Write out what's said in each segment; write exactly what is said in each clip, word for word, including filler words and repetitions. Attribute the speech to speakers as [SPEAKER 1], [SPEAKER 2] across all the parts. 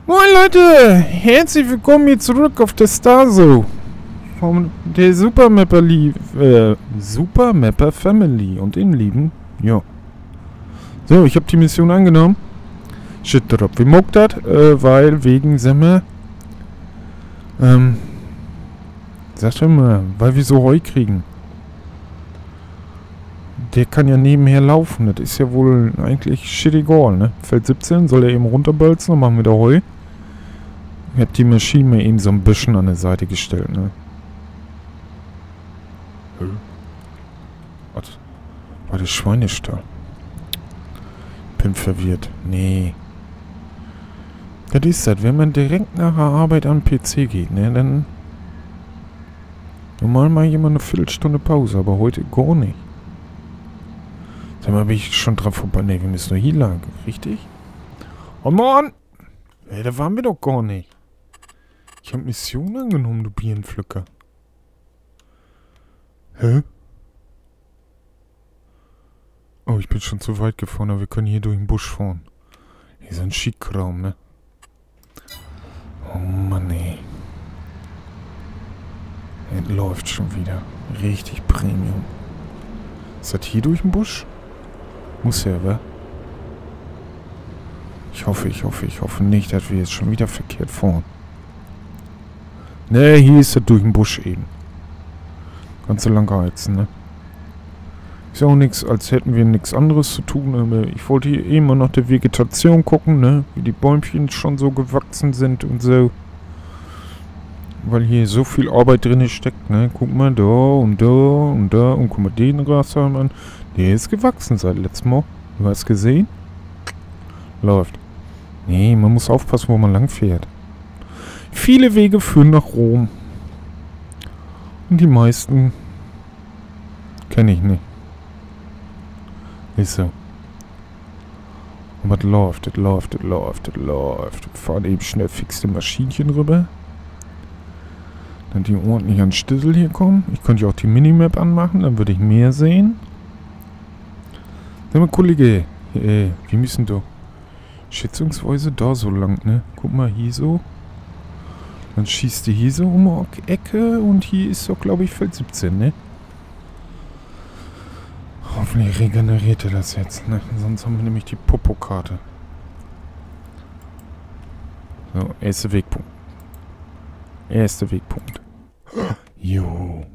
[SPEAKER 1] Moin Leute, herzlich willkommen hier zurück auf der Starso von der Supermapper äh, Supermapper Family und den lieben, ja. So, ich habe die Mission angenommen. Shit drop. Wie muckt das? Äh, weil wegen Semme. Ähm. Sag doch mal, weil wir so Heu kriegen. Der kann ja nebenher laufen. Das ist ja wohl eigentlich shit egal, ne? Feld siebzehn, soll er eben runterbolzen, dann machen wir da Heu. Ich hab die Maschine mir eben so ein bisschen an der Seite gestellt, ne? Was? War der Schweinestall? Bin verwirrt. Nee. Das ist das, wenn man direkt nach der Arbeit am P C geht, ne? Dann... Normal mal jemand eine Viertelstunde Pause, aber heute gar nicht. Sag mal, bin ich schon drauf vorbei? Ne, wir müssen nur hier lang, richtig? Oh Mann! Ey, da waren wir doch gar nicht. Ich hab Mission angenommen, du Birnenpflücker. Hä? Oh, ich bin schon zu weit gefahren, aber wir können hier durch den Busch fahren. Hier ist ein Schickkraum, ne? Oh Mann, ey. Es läuft schon wieder. Richtig Premium. Ist das hier durch den Busch? Muss ja, wa? Ich hoffe, ich hoffe, ich hoffe nicht, dass wir jetzt schon wieder verkehrt fahren. Ne, hier ist das durch den Busch eben. Ganz so lang heizen, ne? Ist ja auch nichts, als hätten wir nichts anderes zu tun, aber ich wollte hier eben mal nach der Vegetation gucken, ne? Wie die Bäumchen schon so gewachsen sind und so. Weil hier so viel Arbeit drin steckt, ne? Guck mal, da und da und da und guck mal den Grashalm an. Der ist gewachsen seit letztem Mal. Du hast gesehen? Läuft. Nee, man muss aufpassen, wo man lang fährt. Viele Wege führen nach Rom. Und die meisten kenne ich nicht. Ist so. Aber es läuft, es läuft, es läuft, es läuft. Wir fahren eben schnell fix die Maschinchen rüber. Dann die ordentlich an Stissel hier kommen. Ich könnte ja auch die Minimap anmachen, dann würde ich mehr sehen. Sag mal, Kollege, äh, wir müssen doch schätzungsweise da so lang, ne? Guck mal, hier so. Dann schießt die hier so um die Ecke und hier ist doch, glaube ich, Feld siebzehn, ne? Hoffentlich regeneriert er das jetzt, ne? Sonst haben wir nämlich die Popokarte. So, erster Wegpunkt. Erster Wegpunkt. Jo.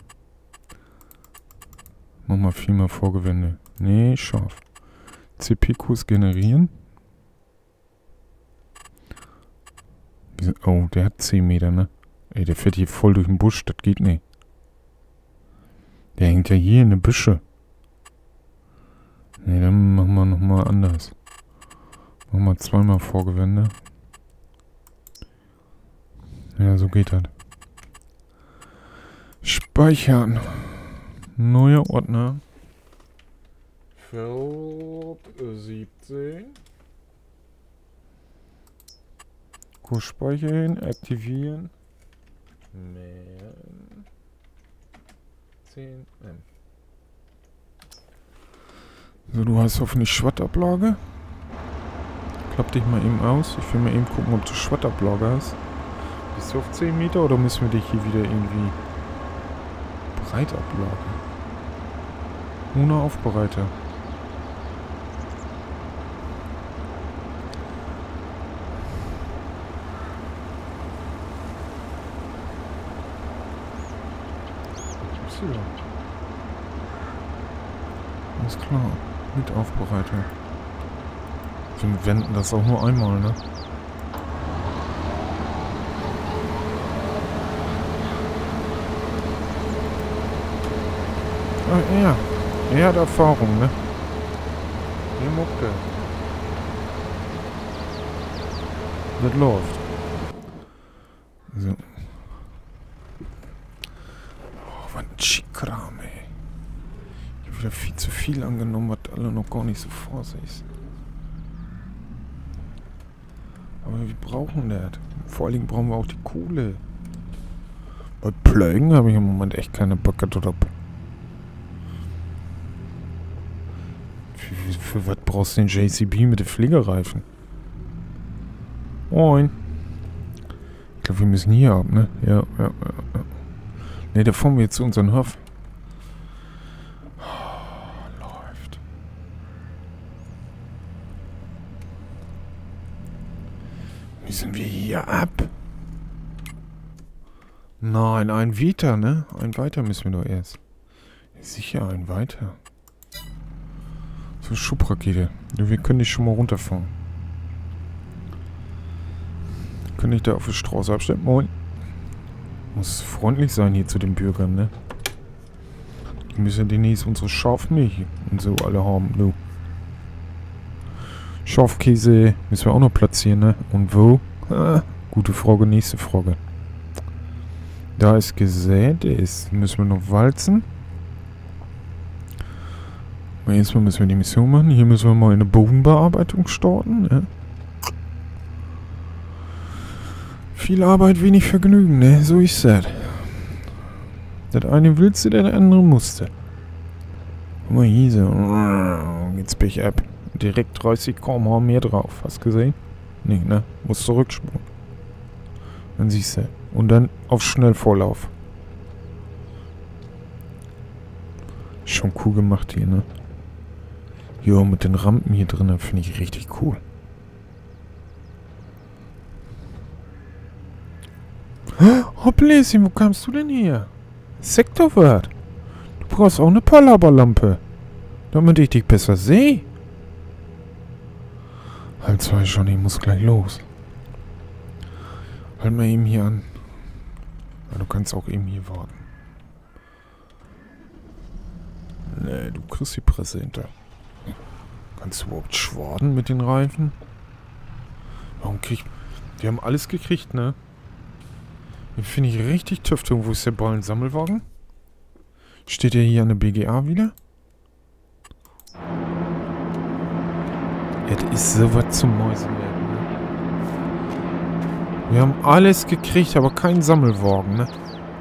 [SPEAKER 1] Mach mal viermal Vorgewende. Nee, scharf. C P-Kurs generieren. Oh, der hat zehn Meter, ne? Ey, der fährt hier voll durch den Busch. Das geht nicht. Der hängt ja hier in den Büsche. Ne, dann machen wir nochmal anders. Machen wir zweimal Vorgewende. Ja, so geht das. Speichern. Neuer Ordner. Feld siebzehn. Kurs speichern, aktivieren. Mehr. zehn M. So, du hast hoffentlich Schwattablage. Klapp dich mal eben aus. Ich will mal eben gucken, ob du Schwattablage hast. Bist du auf zehn Meter oder müssen wir dich hier wieder irgendwie breit ablagen? Ohne Aufbereiter. Y. Alles klar. Mit Aufbereiter. Wir wenden das auch nur einmal, ne? Ah, er. Er hat Erfahrung, ne? Der muckt er. Das läuft. So. Oh, was ein Schickram, ey. Ich habe wieder viel zu viel angenommen, was alle noch gar nicht so vorsichtig. Aber wir brauchen das. Vor allen Dingen brauchen wir auch die Kohle. Bei Plögen habe ich im Moment echt keine Böcke drauf. Für, für was brauchst du den J C B mit den Fliegerreifen? Moin. Ich glaube, wir müssen hier ab, ne? Ja, ja, ja. Ne, da fahren wir jetzt zu unserem Hof. Oh, läuft. Müssen wir hier ab? Nein, ein weiter, ne? Ein weiter müssen wir doch erst. Sicher, ein weiter. So, Schubrakete. Wir können nicht schon mal runterfahren. Können nicht da auf die Straße abstellen? Moin. Muss freundlich sein hier zu den Bürgern, ne? Die müssen ja demnächst unsere Schafmilch und so alle haben, du. Schafkäse müssen wir auch noch platzieren, ne? Und wo? Ah, gute Frage, nächste Frage. Da ist gesät, ist. Müssen wir noch walzen. Erstmal müssen wir die Mission machen. Hier müssen wir mal eine Bodenbearbeitung starten, ne? Viel Arbeit, wenig Vergnügen, ne? So ist das. Das eine willste, der andere musste. Guck mal hier so. Geht's Pech ab. Direkt dreißig Kilometer pro Stunde mehr drauf. Hast du gesehen? Nee, ne? Musst zurückspulen. Dann siehst du. Und dann auf Schnellvorlauf. Schon cool gemacht hier, ne? Jo, mit den Rampen hier drin, finde ich richtig cool. Hoppläschen, wo kamst du denn her? Sektorwart. Du brauchst auch eine Palaberlampe. Damit ich dich besser sehe. Halt zwei schon, ich muss gleich los. Halt mal eben hier an. Ja, du kannst auch eben hier warten. Nee, du kriegst die Presse hinter. Kannst du überhaupt schwaden mit den Reifen? Warum krieg... Die haben alles gekriegt, ne? Den finde ich richtig tüftung. Wo ist der Ballensammelwagen? Steht der hier an der B G A wieder? Es ist sowas zum Mäusenwerden, ne? Wir haben alles gekriegt, aber keinen Sammelwagen, ne?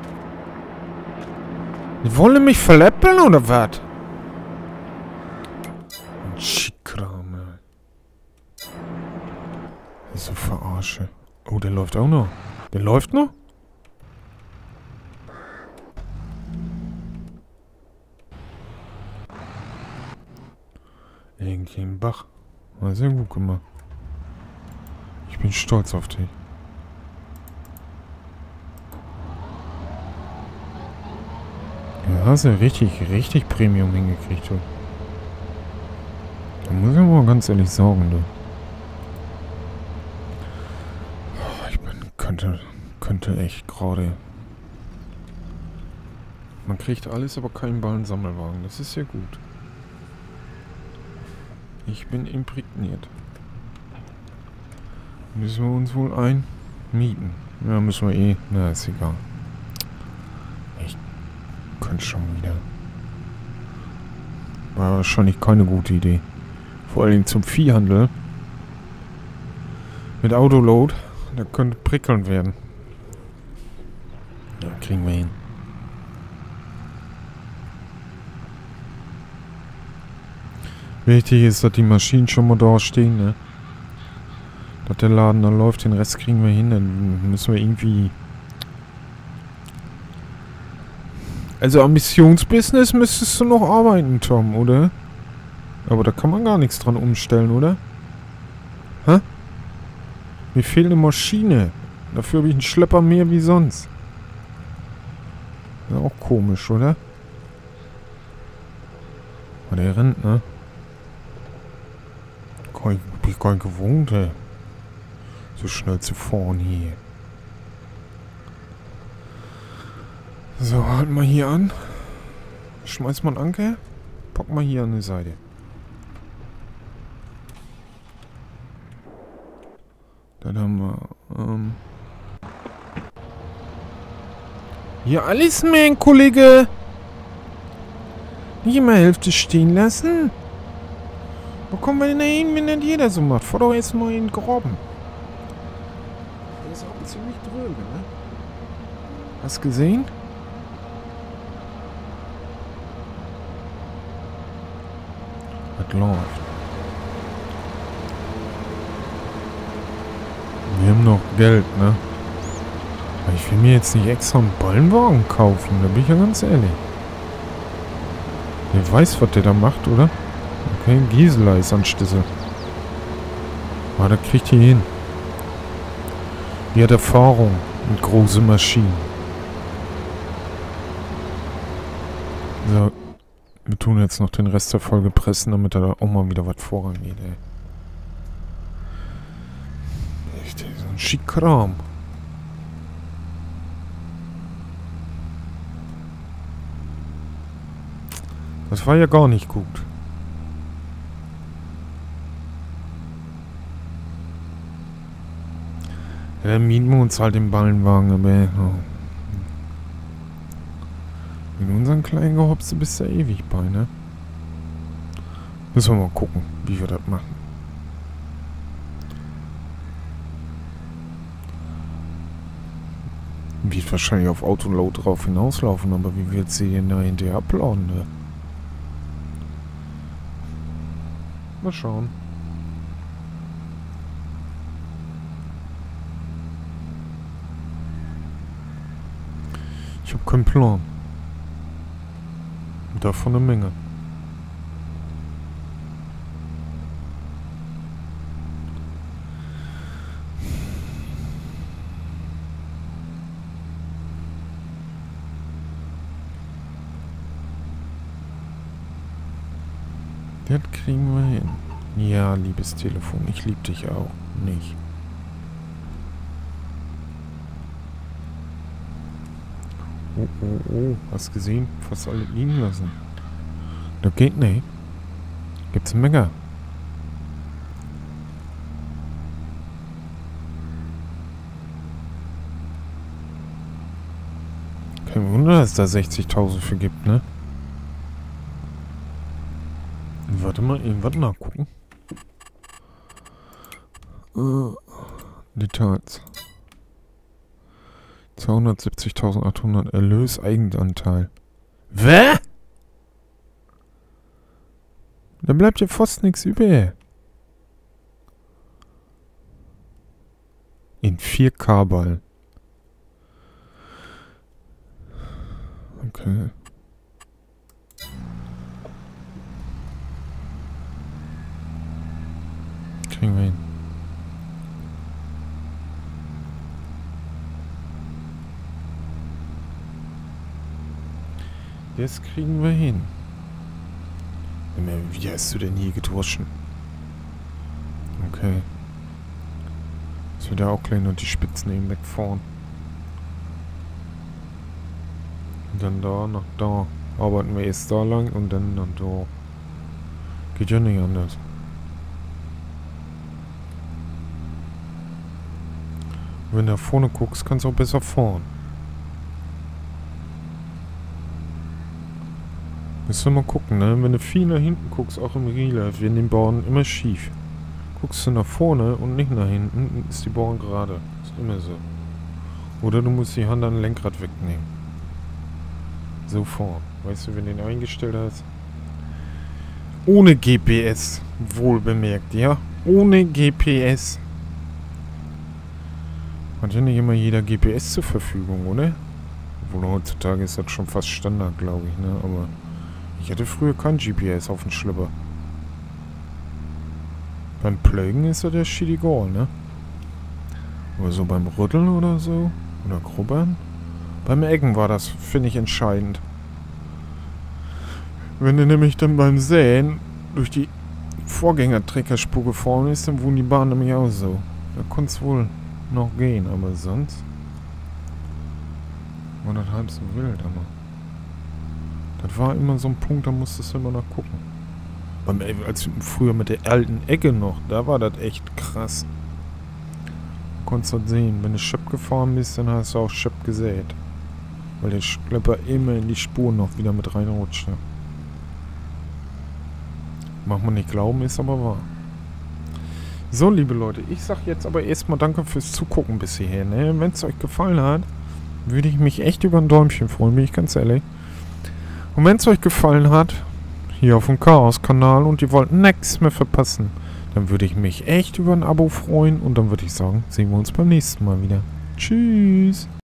[SPEAKER 1] Die wollen mich verläppeln, oder was? Ein Schickkram, ey. So verarsche. Oh, der läuft auch noch. Der läuft noch? Irgendwie im Bach. War sehr gut gemacht. Ich bin stolz auf dich. Ja, hast du richtig, richtig Premium hingekriegt, du. Da muss ich mal ganz ehrlich sagen, du. Oh, ich bin, könnte, könnte echt gerade... Man kriegt alles, aber keinen Ballensammelwagen. Das ist ja gut. Ich bin imprägniert. Müssen wir uns wohl einmieten? Ja, müssen wir eh. Na, ist egal. Ich könnte schon wieder. War wahrscheinlich keine gute Idee. Vor allem zum Viehhandel. Mit Autoload. Da könnte prickeln werden. Ja, kriegen wir hin. Wichtig ist, dass die Maschinen schon mal da stehen, ne? Dass der Laden da läuft, den Rest kriegen wir hin, dann müssen wir irgendwie... Also am Missionsbusiness müsstest du noch arbeiten, Tom, oder? Aber da kann man gar nichts dran umstellen, oder? Hä? Mir fehlt eine Maschine. Dafür habe ich einen Schlepper mehr wie sonst. Ist auch komisch, oder? Aber der rennt, ne? Ich bin gar nicht gewohnt, ey. So schnell zu fahren hier. So, halt mal hier an. Schmeiß mal einen Anker. Pack mal hier an die Seite. Dann haben wir, ähm... hier alles, mein Kollege! Nicht immer Hälfte stehen lassen. Wo kommen wir denn da hin, wenn das jeder so macht? Fahr doch erstmal in den Graben. Der ist auch ziemlich dröge, ne? Hast du gesehen? Das läuft. Wir haben noch Geld, ne? Aber ich will mir jetzt nicht extra einen Ballenwagen kaufen, da bin ich ja ganz ehrlich. Der weiß, was der da macht, oder? Okay, Gisela ist an Stissel. Aber da kriegt die hin. Die hat Erfahrung mit großen Maschinen. So. Wir tun jetzt noch den Rest der Folge pressen, damit da auch mal wieder was vorangeht, ey. Echt, ey, so ein Schickkram. Das war ja gar nicht gut. Ja, dann mieten wir uns halt den Ballenwagen, aber... Oh. In unseren kleinen Gehopse bist du ewig bei, ne? Müssen wir mal gucken, wie wir das machen. Wird wahrscheinlich auf Autoload drauf hinauslaufen, aber wie wird sie denn da hinterher abladen, ne? Mal schauen. Ich habe keinen Plan. Davon eine Menge. Das kriegen wir hin. Ja, liebes Telefon, ich lieb dich auch nicht. Oh, oh, oh, hast gesehen? Fast alle liegen lassen. Das geht nicht. Gibt's einen Mecker? Kein Wunder, dass es da sechzigtausend für gibt, ne? Warte mal, irgendwas nachgucken. Uh, Details. zweihundertsiebzigtausendachthundert Erlös Eigenanteil. Wä? Da bleibt ja fast nichts über. In vier K Ball. Okay. Kriegen wir hin. Das kriegen wir hin. Wie hast du denn hier gedroschen? Okay. Dass wir da auch gleich noch die Spitzen eben wegfahren. Und dann da, nach da. Arbeiten wir erst da lang und dann nach da. Geht ja nicht anders. Wenn du da vorne guckst, kannst du auch besser fahren. Müssen wir mal gucken, ne? Wenn du viel nach hinten guckst, auch im Real Life, werden die Bauern immer schief. Guckst du nach vorne und nicht nach hinten, ist die Bauern gerade. Ist immer so. Oder du musst die Hand an den Lenkrad wegnehmen. So fahren. Weißt du, wenn du den eingestellt hast? Ohne G P S. Wohl bemerkt, ja? Ohne G P S. Hat ja nicht immer jeder G P S zur Verfügung, oder? Obwohl heutzutage ist das schon fast Standard, glaube ich, ne? Aber ich hatte früher kein G P S auf dem Schlipper. Beim Pluggen ist das der shit egal, ne? Oder so beim Rütteln oder so. Oder Grubbern. Beim Eggen war das, finde ich, entscheidend. Wenn du nämlich dann beim Säen durch die Vorgängertreckerspur gefahren ist, dann wurden die Bahnen nämlich auch so. Da konnte es wohl noch gehen, aber sonst war das halb so wild, aber das war immer so ein Punkt, da musstest du immer noch gucken. Beim, als früher mit der alten Ecke noch, da war das echt krass. Du konntest das sehen, wenn du Schöpp gefahren bist, dann hast du auch Schöpp gesät. Weil der Schlepper immer in die Spur noch wieder mit reinrutschte. Mag man nicht glauben, ist aber wahr. So, liebe Leute, ich sag jetzt aber erstmal danke fürs Zugucken bis hierher, ne? Wenn es euch gefallen hat, würde ich mich echt über ein Däumchen freuen, bin ich ganz ehrlich. Und wenn es euch gefallen hat, hier auf dem Chaos-Kanal und ihr wollt nichts mehr verpassen, Dann würde ich mich echt über ein Abo freuen und dann würde ich sagen, sehen wir uns beim nächsten Mal wieder. Tschüss.